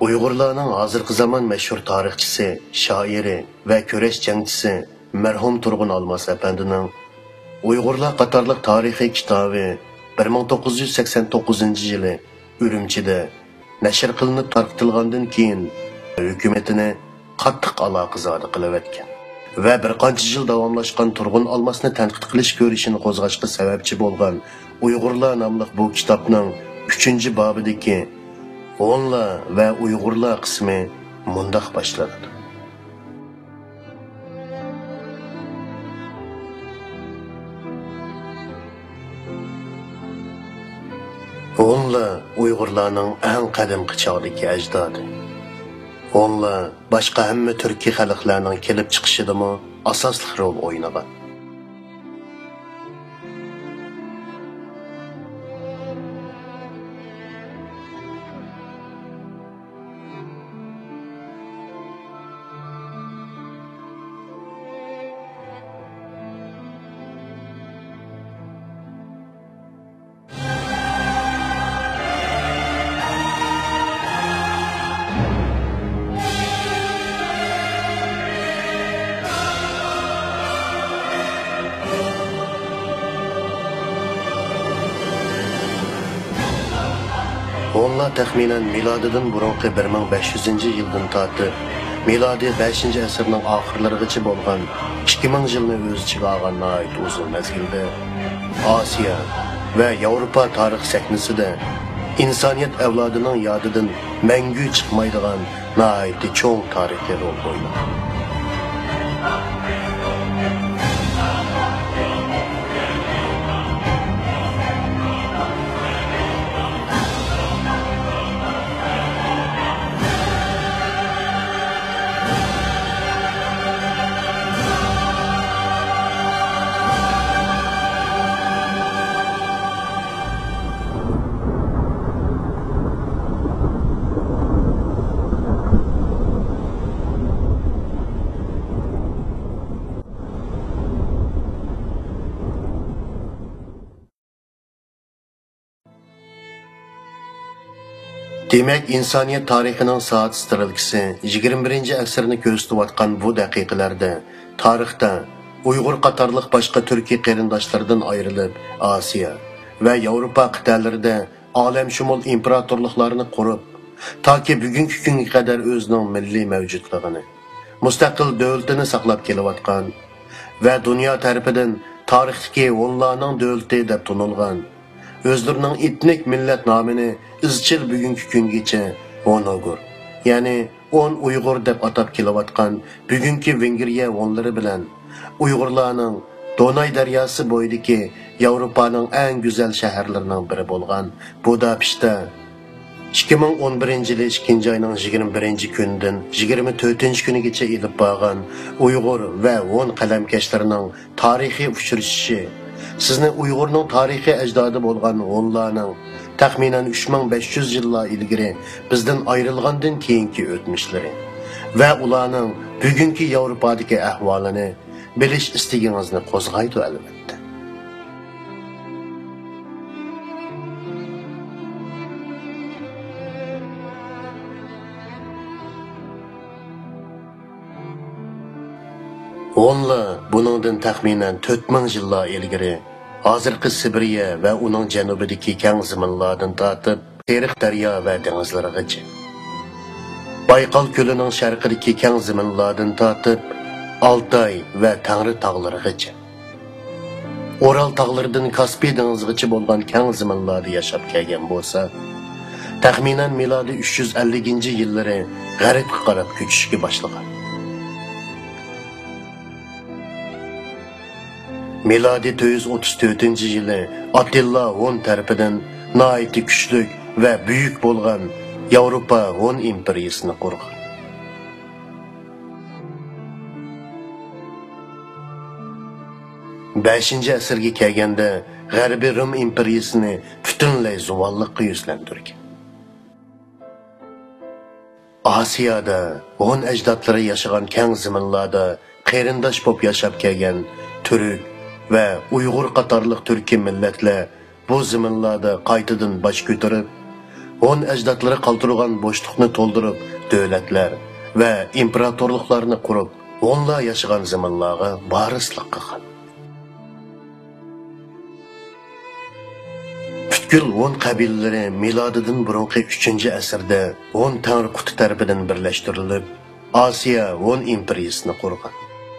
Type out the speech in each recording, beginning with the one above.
Uyg'urlarning hozirgi zamon mashhur tarixchisi, shoiri va kurash jangchisi marhum Turg'un Almas apandining Uyg'urlar qatorliq tarixiy kitobi 1989-yili Urumchida nashr qilinib tarqatilgandan keyin hukumatini qattiq aloqazor qilib o'tgan va bir qancha yil davomlashgan Turg'un Almasni tanqid qilish ko'rishini qo'zg'ashga sababchi bo'lgan Uyg'urlar nomli bu kitobning 3-bobidagi Onlar ve Uyg'urlar qismi mundaq boshlanadi. Onlar Uyg'urlarning eng qadimgi chog'dagi ajdodi. Onlar boshqa hamma turkiy xalqlarning kelib chiqishidami asosli rol o'ynagan. Onlar taxminan milodidan burunqi 1500-yildan tortib, milodiy 5-asrning oxirlarigacha bo'lgan 2000 yilni o'z ichiga olgan nihoyat uzun mezgilda Osiyo va Yevropa tarix sahnasida insoniyat avlodining yodidan mangu chiqmaydigan nihoyat cho'ng tarixiy rol o'ynagan. Demek insoniyat tarixining soat strelkisi 21-asrni ko'rsatayotgan bu daqiqalarda tarixda Uyg'ur qatorliq boshqa turkiy qarindoshlardan ayrilib Osiyo va Yevropa qit'alarida olamshumul imperatorliklarni qurib, toki bugungi kunga qadar o'zining milliy mavjudligini, mustaqil davlatini saqlab kelayotgan va dunyo tarafidan tarixdagi onlarning davlati deb tanilgan o'zlarining etnik millat nomini izchil bugungi kungacha Onogur, ya'ni 10 Uyg'ur deb atab kelayotgan bugungi Vengriya onlari bilan Uyg'urlarning Donay daryosi bo'yidagi Yevropaning eng go'zal shaharlarining biri bo'lgan Budapeshtda 2011-yil 2-oyning 21-kunidan 24-kunigacha elib borgan Uyg'ur va 10 qalamkashlarning tarixiy uchrashishi sizni Uyg'urning tarixiy ajdodi bo'lgan onlarning taxminan 3500 yillar ilgari bizdan ayrilgandan keyingi o'tmishlari va ularning bugungi Yevropadagi ahvolini bilish istagingizni qo'zg'aydi albatta. Onlar buningdan taxminan 4000 yillar ilgari hozirgi Sibiriya va uning janubidagi keng zaminlardan tortib Terix daryo va dengizlarigacha, Bayqal ko'lining sharqidagi keng zaminlardan tortib Altay va Tangri tog'larigacha, Oral tog'laridan Kaspiy dengizigacha bo'lgan keng zaminlarda yashab kelgan bo'lsa, taxminan milodiy 350-yillari g'arbga qarab ko'chishga boshlagan. Miladi 434-yili Attila Hun tarafidan nihoyatda kuchli va buyuk bo'lgan Yevropa Hun imperiyasini qurgan. 5-asrga kelganda G'arbiy Rum imperiyasini butunlay zuvalliqqa yuzlantirgan. Osiyoda Hun ajdodlari yashagan keng zaminlarda qarindosh bo'lib yashab kelgan Turk ve Uyg'ur qatorliq turkiy millatlar bu zaminlarda qaytadan bosh ko'tarib, on ajdodlari qoldirgan bo'shliqni to'ldirib davlatlar va imperatorliklarni qurib o'nlab yashagan zamonlarga varislik qilgan. Butkul 10 qabilalari milodidan burungi 3-asrda 10 tangri quti tarafidan birlashtirilib, Osiyo 10 imperiyasini qurgan.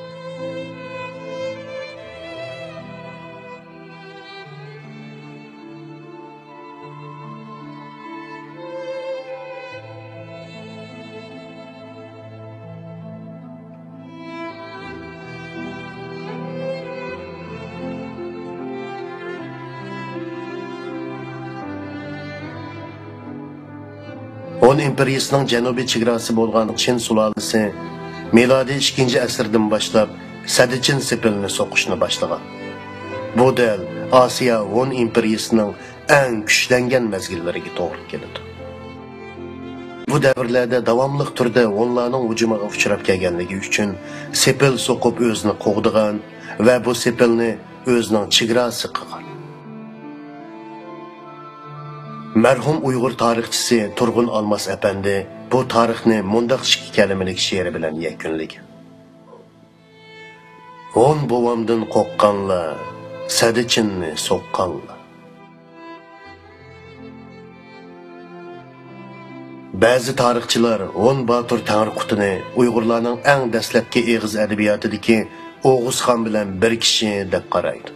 On imperiyasining janubiy chegarasi bo'lgan Qin sulolasi milodiy 2-asrdan boshlab Sadichin sepilni so'qishni boshlagan. Bu dal Osiyo 10 imperiyasining eng kuchlangan mezgillariga to'g'ri keladi. Bu davrlarda davomli turda onlarning hujumiga uchrab kelganligi uchun sepil so'qib o'zini qo'g'digan va bu sepilni o'zining chegarasi qilgan. Mərhum Uyğur tarixçisi Turğun Almas əpəndi bu tarixni mundaq 2 kəlməlik şeiri bilan yakunlagan. 10 bovamdan qoqqanla, Sadichinni soqqanla. Ba'zi tarixchilar 10 Batur Tangriqutini Uyg'urlarning eng dastlabki eg'iz adabiyotidagi Oğuzxon bilan bir kishi deb qaraydi.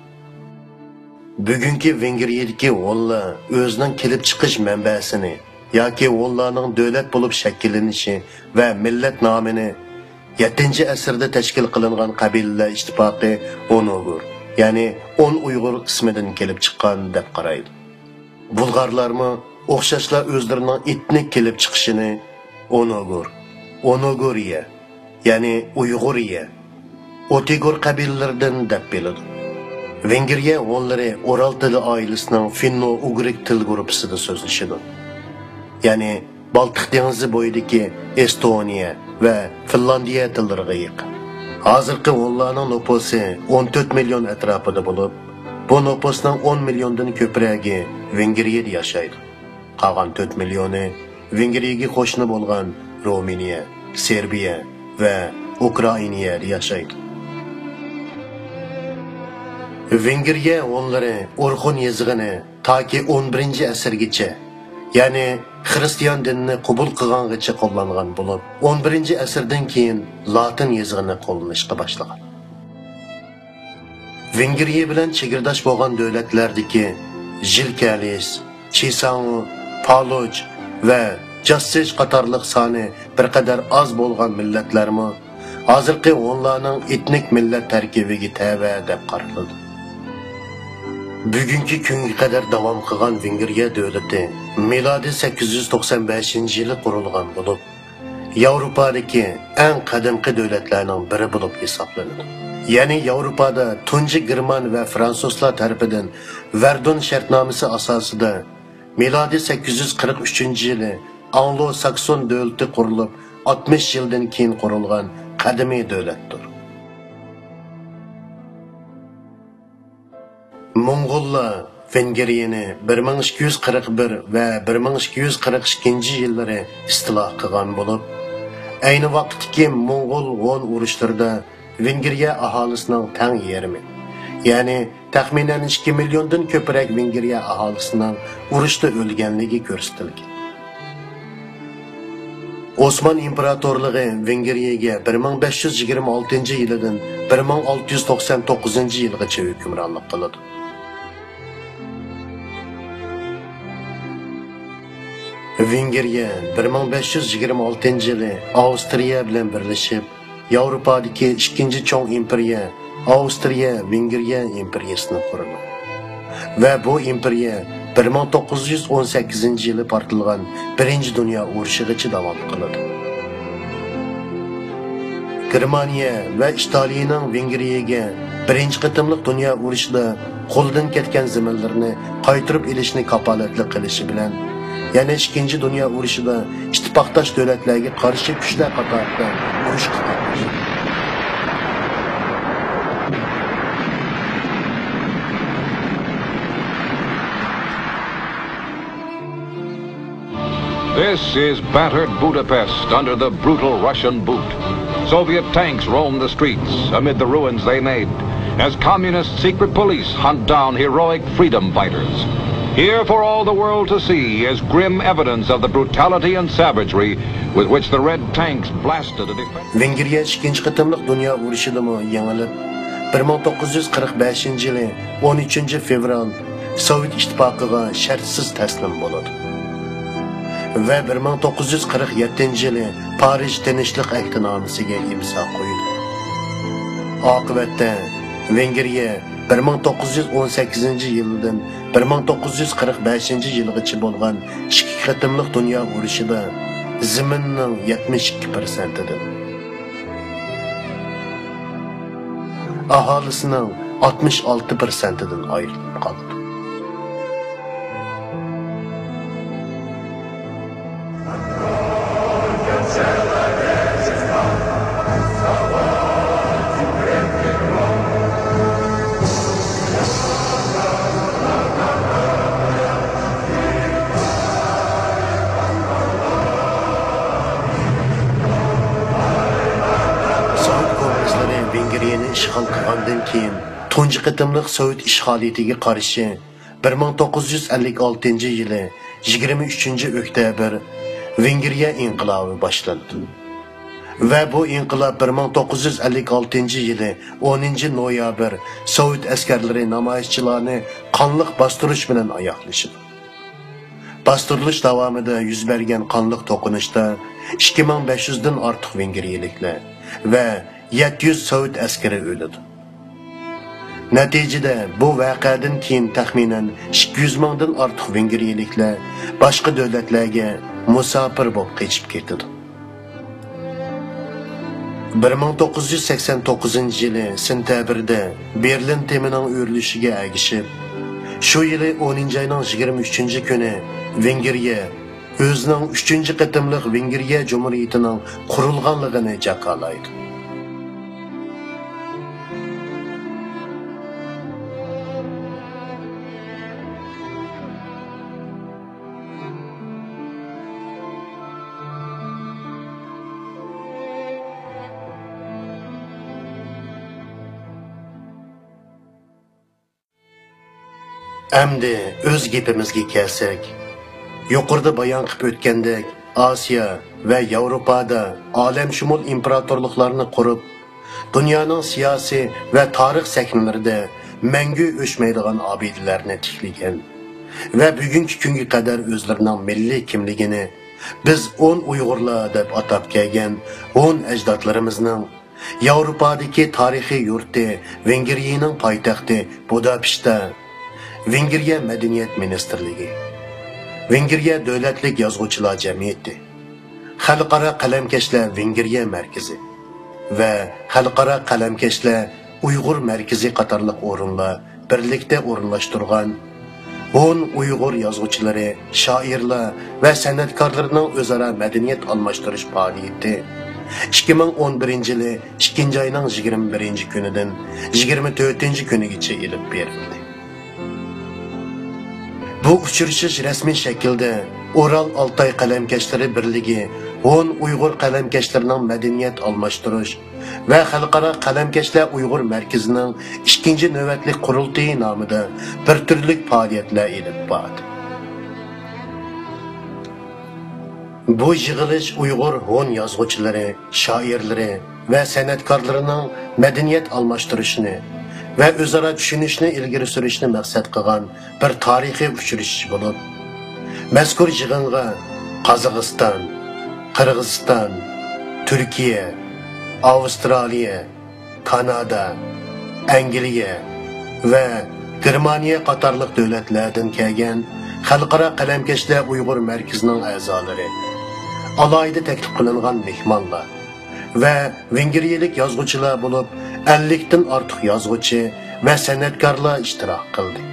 Bugungi Vengriyadagi o'nlar o'zining kelib chiqish manbasini yoki o'nlarning davlat bo'lib shakllanishi va millat nomini 7-asrda tashkil qilingan qabilalar ittifoqi Onogur, ya'ni 10 Uyg'ur ismidan kelib chiqqan deb qaraydi. Bulg'arlarmi o'xshashlar o'zlarining etnik kelib chiqishini Onogur, Onogoriya, ya'ni Uyg'uriya, Otigur qabilalaridan deb biladi. Vengriya o'nlari Oral tili oilasining finno-ugrik til guruhida so'zlashadi. Ya'ni Baltiq dengizi bo'yidagi Estoniya va Finlandiya tillariga yaqin. Hozirgi o'nlarning nufusi 14 million atrofida bo'lib, bu nufusning 10 milliondan ko'pragi Vengriyada yashaydi. Qolgan 4 millioni Vengriyaga qo'shni bo'lgan Ruminiya, Serbiya va Ukrainada yashaydi. Vengriya o'nlari Orxon yezig'ini toki 11-asrgacha, ya'ni xristian dinini qabul qilgangacha qo'llangan bo'lib, 11-asrdan keyin Latin yezig'ini qo'llanishga boshlagan. Vengriya bilan chegirdosh bo'lgan davlatlardagi Jilkalis, Chisangu, Paluch va Jassish qatorliq soni bir qadar oz bo'lgan millatlarmi hozirgi o'nlarning etnik millat tarkibiga tava deb qaraladi. Bugungi kunga qadar davom qilgan Vengriya davlati milodiy 895-yili qurilgan bo'lib, Yevropadagi eng qadimgi davlatlarning biri bo'lib hisoblanadi. Ya'ni Yevropada tunji German va fransuzlar tarafidan Verdun shartnomasi asosida milodiy 843-yili Anglo-Sakson davlati qurilib, 60 yildan keyin qurilgan qadimiy davlatdir. Mongollar Vengriyani 1241 va 1242-yillari istilo qilgan bo'lib, ayni vaqtdagi Mongol-G'on urushlarida Vengriya aholisining tang yarmi, ya'ni taxminan 2 milliondan ko'proq Vengriya aholisining urushda o'lganligi ko'rsatilgan. Osman imperatorligi Vengriyaga 1526-yildan 1699-yilgacha hukmronlik qildi. Vengriya 1526-yili Avstriya bilan birlashib, Yevropadagi ikkinchi cho'ng imperiya Avstriya-Vengriya imperiyasini qurdi. Va bu imperiya 1918-yili portlagan Birinchi dunyo urushigacha davom qildi. Germaniya va Italiyaning Vengriyaga birinchi qatimliq dunyo urushida qo'ldan ketgan zaminlarni qaytarib olishni kafolatli qilishi bilan yana ikkinchi dunyo urushida ittifoqdosh davlatlarga qarshi kuchlar qatorida urush qatnashdi. This is battered Budapest under the brutal Russian boot. Soviet tanks roam the streets amid the ruins they made, as communist secret police hunt down heroic freedom fighters. Here for all the world to see is grim evidence of the brutality and savagery with which the red tanks blasted a defense. Vengriya 2-chi qitimliq dunyo urushidami yengilib, 1945 yili 13 fevral Sovet ittifoqiga shartsiz taslim bo'ladi. Ve 1947 yılı Paris Tinchlik Ahdnomasiga imzo qo'ydi. Oqibatda Vengriya 1918 yildan 1945 yilgacha bo'lgan 2 qatimliq dunyo urushida zaminning 72%idan, aholisining 66%idan ayrilib qoldi. İşğal qilgandan keyin tunji qitimliq Sovet ishg'oliyatiga qarshi 1956 yili 23 oktyabr Vengriya inqilobi boshlandi. Ve bu inqilob 1956 yili 10 noyabr Sovet askarlari namoyishchilarni qonliq bostirish bilan oyoqlashdi. Bostirilish davomida yuz bergan qonliq to'qinishda 2500 dan ortiq vengriyaliklar ve 700 Sovet askari o'ldi. Natijada bu voqeadan keyin taxminan 200 mingdan ortiq vengriyaliklar boshqa davlatlarga musofir bo'lib qochib ketdi. 1989 yili sentabrda Berlin temining o'rilishiga ergishib, shu yili 10 oyning 23 kuni Vengriya o'zining 3-chi qatimliq Vengriya Cumhuriyatining qurilganligini jaqalaydi. Endi öz gepimizga kelsak, yuqorida bayon qilib o'tgandek, Osiyo va Yevropada olamshumul imperatorliklarni qurib, dunyoning siyosiy va tarix sahnlarida mangu o'chmaydigan obidalarni tiklagan va bugungi kunga qadar o'zlarining milliy kimligini biz 10 Uyg'urlar deb atab kelgan 10 ajdodlarimizning Yevropadagi tarixiy yurti Vengriyaning poytaxti Budapeshtda Vengriya Madaniyat Ministerligi, Vengriya Davlatlik Yozuvchilar Jamiyati, Xalqaro qalamkashlar Vengriya markazi va Xalqaro qalamkashlar Uyg'ur markazi qatorliq o'rinlar birlikda o'rinlashtirgan 10 Uyg'ur yozuvchilari, shoirlar va san'atkorlarning o'zaro madaniyat almashtirish faoliyati 2011 yili 2 oyning 21 kunidan 24 kunigacha elib berildi. Bu uchrashish rasmiy shaklda Oral Altay qalamkashlari birligi 10 Uyg'ur qalamkashlarining madaniyat almashtirish va Xalqaro qalamkashlar Uyg'ur markazining 2-chi navbatlik qurultiyi nomida bir turlik faoliyatlar elib bordi. Bu yig'ilish Uyg'ur 10 yozuvchilari, shoirlari va san'atkorlarining madaniyat almashtirishini ve o'zaro tushunishni ilgari surishni maqsad qilgan bir tarixiy uchrashish bo'lib, mazkur yig'inga Qozog'iston, Qirg'iziston, Turkiya, Avstraliya, Kanada, Angliya ve Germaniya qatorliq davlatlardan kelgan Xalqaro qalamkashlar Uyg'ur markazining a'zolari, alohida taklif qilingan mehmonlar ve vengriyalik yozuvchilar bo'lib 50 dan ortiq yozuvchi va san'atkorlar ishtirok qildi.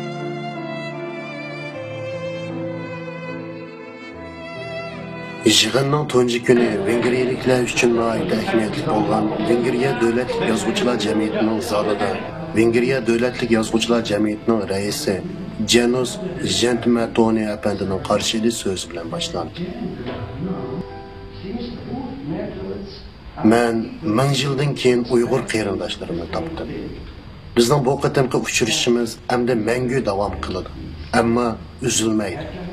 Yig'inning tunji kuni vengriyaliklar uchun noyob ahamiyatli bo'lgan Vengriya Davlatlik Yozuvchilar Jamiyatining zalida Vengriya Davlatlik Yozuvchilar Jamiyatining raisi Janus Gentmatoni apandining qarshili so'z bilan boshlandi. Men 1000 yildan keyin Uyg'ur qarindoshlarimni topdim. Bizning bu qatimki uchrashishimiz hamda mangu davom qiladi. Ammo üzülmaydi.